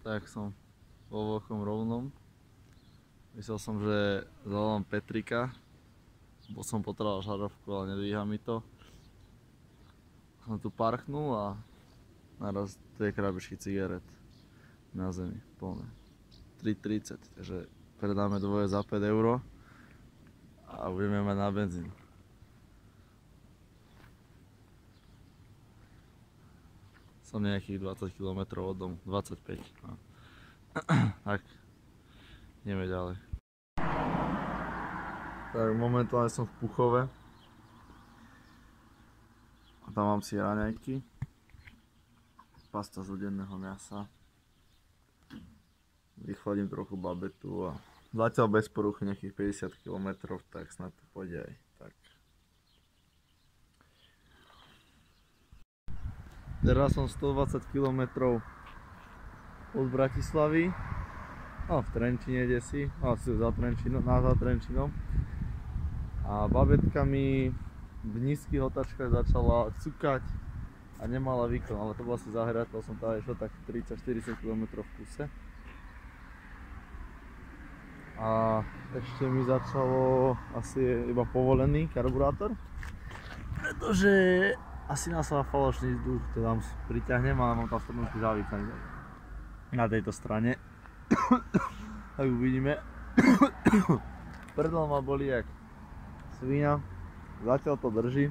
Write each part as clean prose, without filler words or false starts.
Tak som vo Veľkom Rovnom. Myslel som, že zavolám Petrika, bo som potreboval žarovku, ale nedvíha mi to. Som tu parknul a naraz 2 krabičky cigaret na zemi, plné. 3,30, takže predáme dvoje za 5 € a budeme mať na benzín. Som nejakých 20 km od domu, 25. No. Tak, ideme ďalej. Tak momentálne som v Puchove. A tam mám si raňajky. Pasta z udeného mäsa. Vychladím trochu babetu a zatiaľ bez poruchy nejakých 50 km, tak snad to pôjde aj tak. Teraz som 120 km od Bratislavy, v Trenčine desi, asi za Trenčinom. A babetka mi v nízkych otáčkach začala cukať a nemala výkon, ale to bol asi zahratel, som tam išiel tak 30-40 km v kuse. A ešte mi začalo asi iba povolený karburátor, pretože asi nasala falošný vzduch, to tam priťahnem a mám tam strnutý žávik na tejto strane. Tak uvidíme. Prdel ma bolí jak svinia, zatiaľ to drží.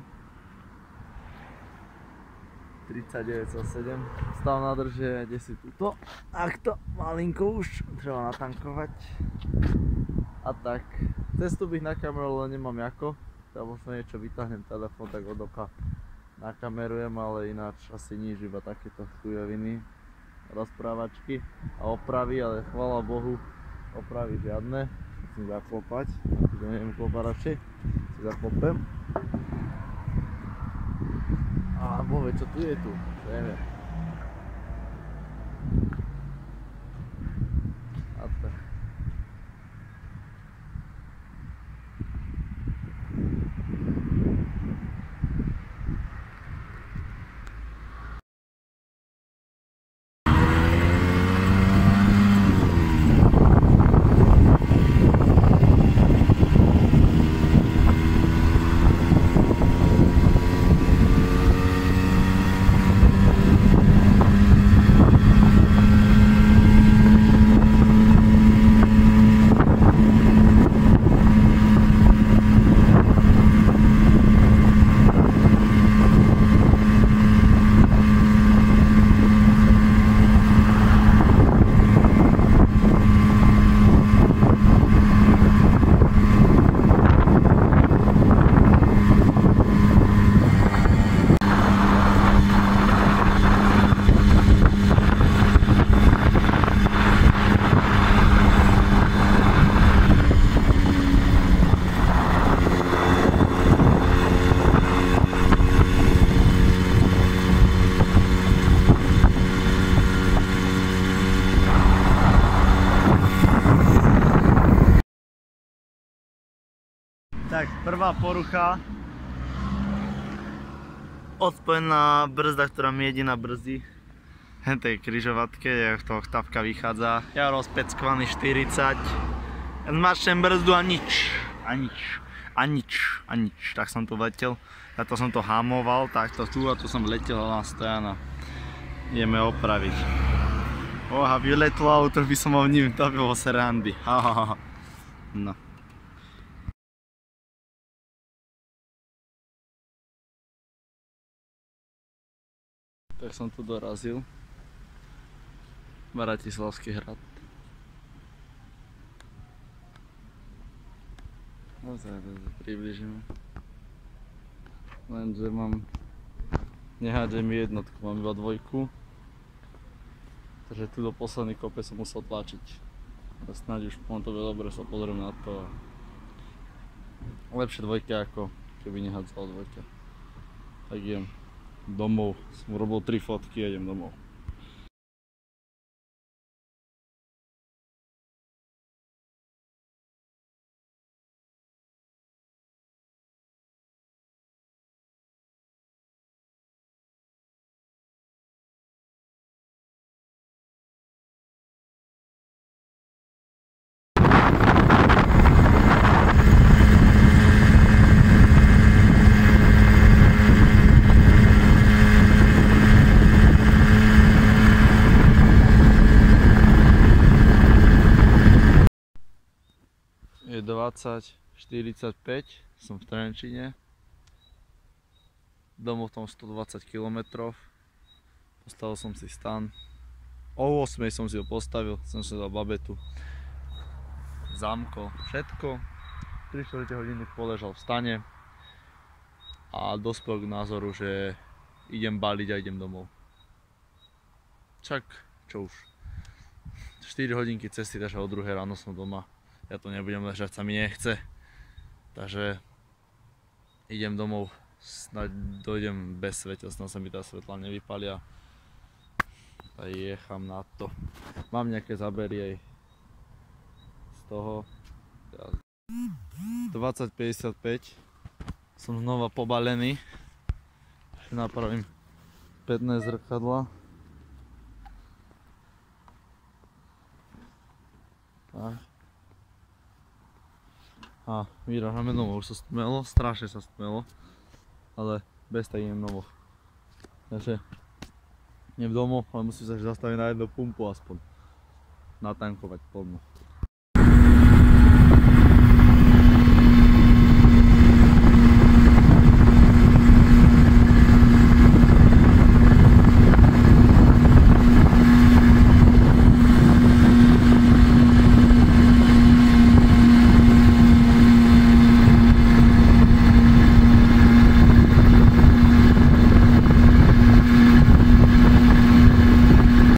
39,7, stav nádrže, kde si tuto. Takto, malinko už, treba natankovať. A tak, cestu bych nakameroval, ale nemám ako. Ja možno niečo vytáhnem telefón, tak od oka nakamerujem, ale ináč asi nič, iba takéto chujoviny, rozprávačky a opravy, ale chvála Bohu, opravy žiadne. Musím zaklopať, keďže neviem klopať radšej, si zaklopem. A bohe, čo tu je tu? Neviem. A tak. Tak, prvá porucha. Odpojená brzda, ktorá mi jediná brzdí. Hentej križovatke, jak to oktávka vychádza. Ja rozpeckovaný 40. Zmačnem brzdu a nič. A nič. Tak som tu letel. Tato som to hamoval, takto tu a tu som letel na stojana. Ideme opraviť. Oha, vyletlo auto, by som ho vním, to by bolo srandy. No. Tak som tu dorazil. Bratislavský hrad. No to približíme. Lenže nehádžem jednotku, mám iba dvojku. Takže tu do posledných kopec som musel tlačiť. A snáď už to bude dobre, sa pozriem na to. Lepšie dvojky ako keby nehádzala dvojka. Tak idem domov, som robil 3 fotky a idem domov. je 20:45, som v Trenčíne. Domov tom 120 km. Postavil som si stan. O 8 som si ho postavil, som si dal babetu. Zamkol všetko. 3/4 hodiny poležal v stane. A dospel k názoru, že idem baliť a idem domov. Čak, čo už. 4 hodinky cesty, takže o 2 ráno som doma. Ja tu nebudem ležať, sa mi nechce. Takže idem domov, snáď dojdem bez svetel, snáď sa mi tá svetla nevypalia. A jechám na to. Mám nejaké zábery aj z toho. 20:55 som znova pobalený. Napravím spätné zrkadla. Tak. A vyrážame domov, už sa stmelo, strašne sa stmelo, ale bez tak idem domov. Takže idem domov, ale musím sa zastaviť na jednu pumpu aspoň. Natankovať plno.